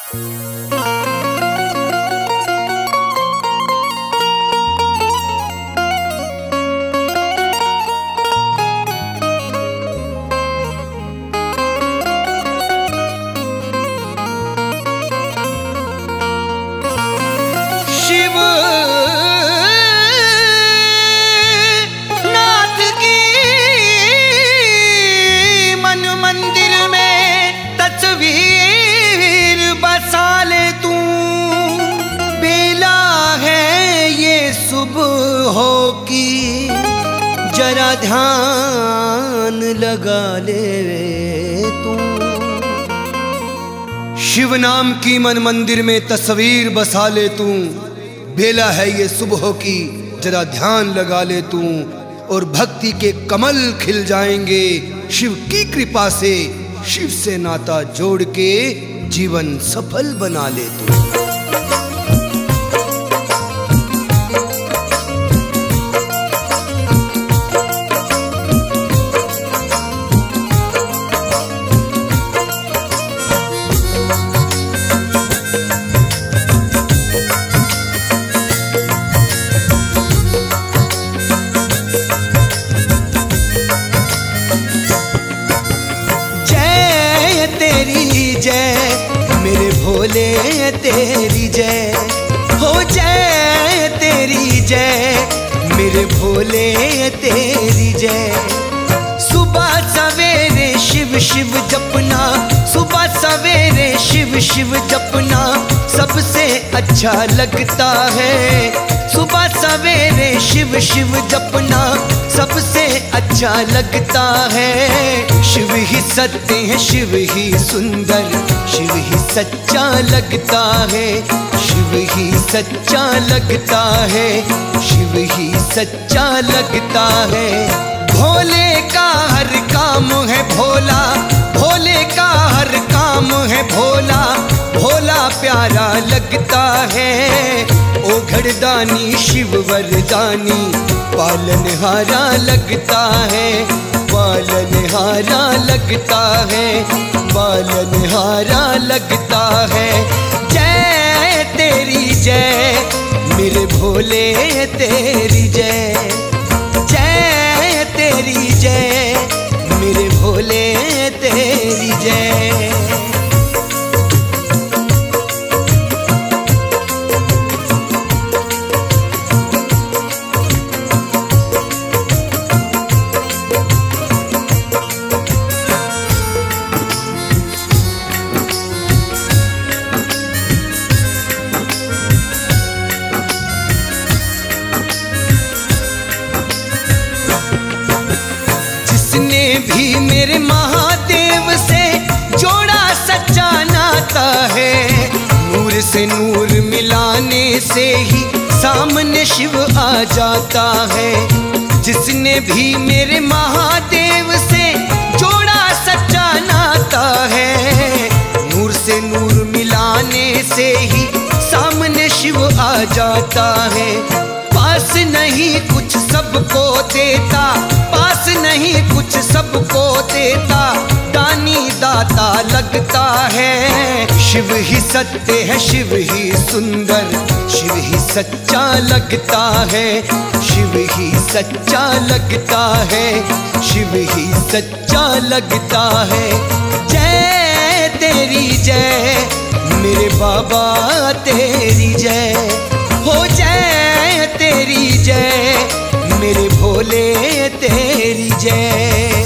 जरा ध्यान लगा ले तू। शिव नाम की मन मंदिर में तस्वीर बसा ले तू। बेला है ये सुबह की, जरा ध्यान लगा ले तू। और भक्ति के कमल खिल जाएंगे शिव की कृपा से। शिव से नाता जोड़ के जीवन सफल बना ले तू। मेरे भोले तेरी जय हो, जय तेरी जय मेरे भोले तेरी जय। सुबह सवेरे शिव शिव जपना, सुबह सवेरे शिव शिव जपना सबसे अच्छा लगता है। सुबह सवेरे शिव शिव जपना सबसे अच्छा लगता है। शिव ही सत्य है, शिव ही सुंदर, शिव ही सच्चा लगता है। शिव ही सच्चा लगता है, शिव ही सच्चा लगता है। भोले का हर काम है भोला, भोले का हर काम है भोला, भोला प्यारा लगता है। ओ घड़दानी शिव वरदानी पालनहारा लगता है, पालनहारा लगता है, पालनहारा लगता है। जय तेरी जय मेरे भोले तेरी जय, जय तेरी जय मेरे भोले तेरी जय। भी मेरे महादेव से जोड़ा सच्चा नाता है। नूर से नूर मिलाने से ही सामने शिव आ जाता है। जिसने भी मेरे महादेव से जोड़ा सच्चा नाता है। नूर से नूर मिलाने से ही सामने शिव आ जाता है। पास नहीं कुछ सबको देता, पास नहीं कुछ सबको देता, दानी दाता लगता है। शिव ही सत्य है, शिव ही सुंदर, शिव ही सच्चा लगता है। शिव ही सच्चा लगता है, शिव ही सच्चा लगता है। जय तेरी जय मेरे बाबा तेरी जय हो, जय तेरी जय मेरे भोले तेरी जय।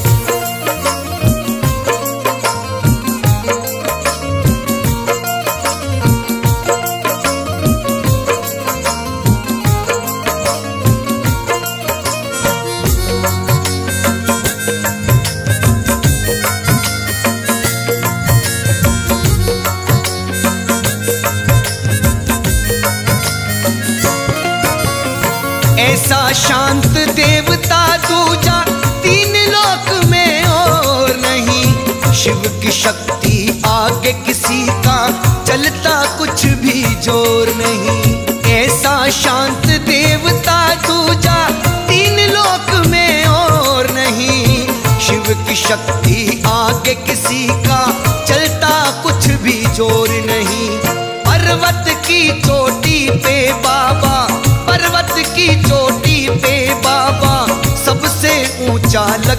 ऐसा शांत देवता दूजा तीन लोक में और नहीं। शिव की शक्ति आगे किसी का चलता कुछ भी जोर नहीं। ऐसा शांत देवता दूजा तीन लोक में और नहीं। शिव की शक्ति आगे किसी का चलता कुछ भी जोर नहीं।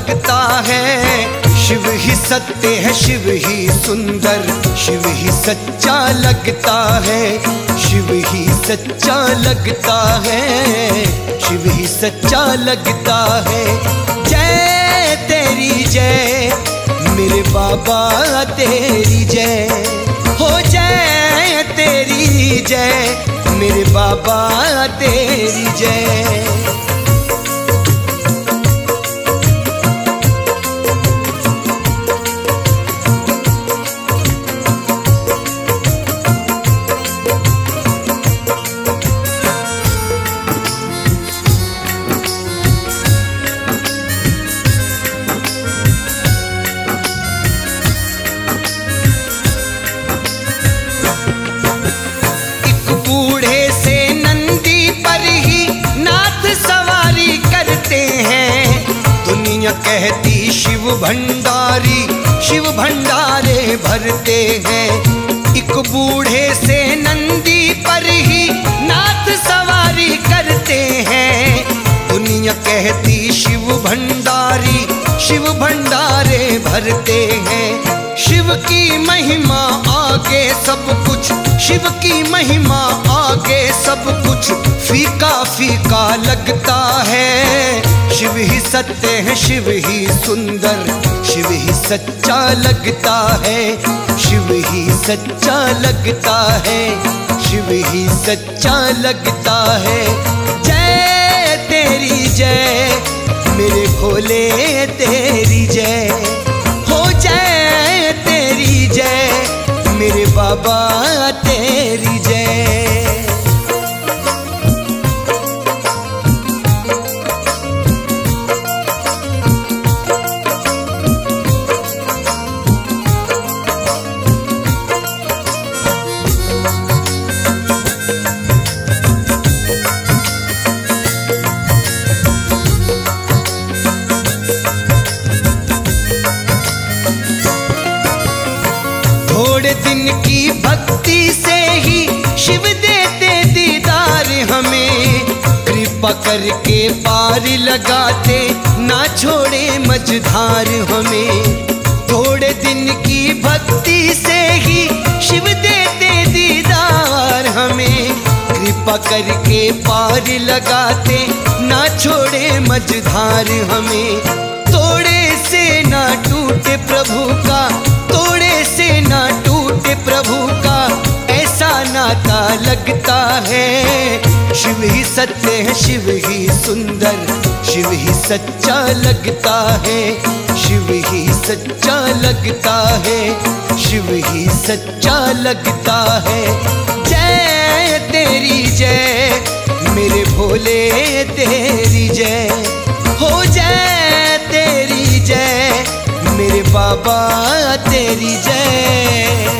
लगता है। शिव ही सत्य है, शिव ही सुंदर, शिव ही सच्चा लगता है। शिव ही सच्चा लगता है, शिव ही सच्चा लगता है। जय तेरी जय मेरे बाबा तेरी जय, हो जय तेरी जय मेरे बाबा तेरी जय। कहती शिव भंडारी, शिव भंडारे भरते हैं। एक बूढ़े से नंदी पर ही नाथ सवारी करते हैं। दुनिया कहती शिव भंडारी, शिव भंडारे भरते हैं। शिव की महिमा आगे सब कुछ, शिव की महिमा आगे सब कुछ फीका फीका लगता है। शिव ही सत्य है, शिव ही सुंदर, शिव ही सच्चा लगता है। शिव ही सच्चा लगता है, शिव ही सच्चा लगता है। जय तेरी जय मेरे भोले तेरी जय, हो जय तेरी जय मेरे बाबा तेरी जय। थोड़े दिन की भक्ति से ही शिव देते दीदार हमें। कृपा करके पार लगाते ना छोड़े मझधार हमें। थोड़े दिन की भक्ति से ही शिव देते दीदार हमें। कृपा करके पार लगाते ना छोड़े मझधार हमें। तोड़े से ना टूटे प्रभु का, तोड़े से ना टूटे प्रभु का ऐसा नाता लगता है। शिव ही सत्य है, शिव ही सुंदर, शिव ही सच्चा लगता है। शिव ही सच्चा लगता है, शिव ही सच्चा लगता है। जय तेरी जय मेरे भोले तेरी जय, हो जय तेरी जय मेरे बाबा तेरी जय।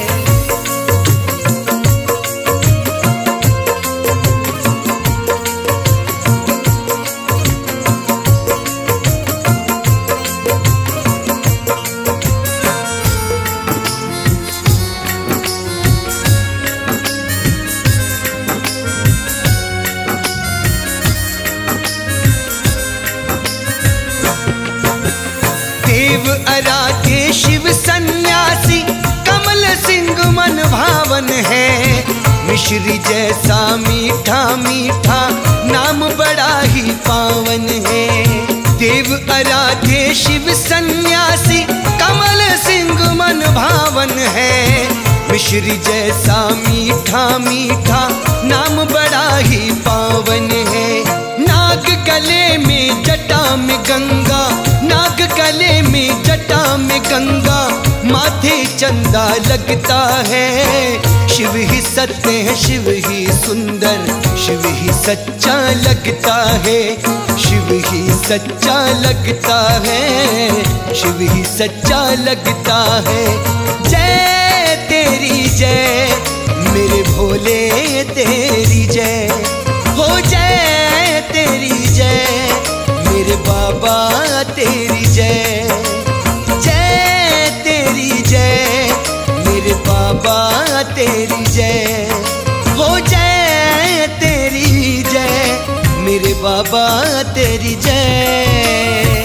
देव आराध्य शिव सन्यासी कमल सिंह मन भावन है। मिश्री जैसा मीठा मीठा नाम बड़ा ही पावन है। देव आराध्य शिव सन्यासी कमल सिंह मन भावन है। मिश्री जैसा मीठा मीठा नाम बड़ा ही पावन है। नाग गले में जटा में गंगा, नाग गले में जटा में गंगा, माथे चंदा लगता है। शिव ही सत्य है, शिव ही सुंदर, शिव ही सच्चा लगता है। शिव ही सच्चा लगता है, शिव ही सच्चा लगता है। जय तेरी जय मेरे भोले तेरी जय, हो जय तेरी जय मेरे बाबा तेरी जय। जय तेरी जय मेरे बाबा तेरी जय, हो जय तेरी जय मेरे बाबा तेरी जय।